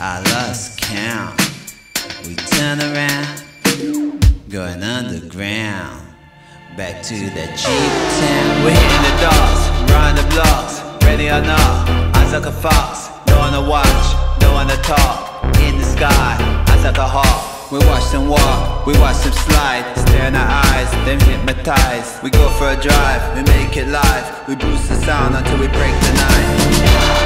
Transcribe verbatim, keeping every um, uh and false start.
I lost count. We turn around, going underground, back to that cheap town. We're hitting the docks, round the blocks, ready or not, eyes like a fox. No one to watch, no one to talk. In the sky, eyes like a hawk. We watch them walk, we watch them slide. Stare in our eyes, them hypnotized. We go for a drive, we make it live. We boost the sound until we break the night.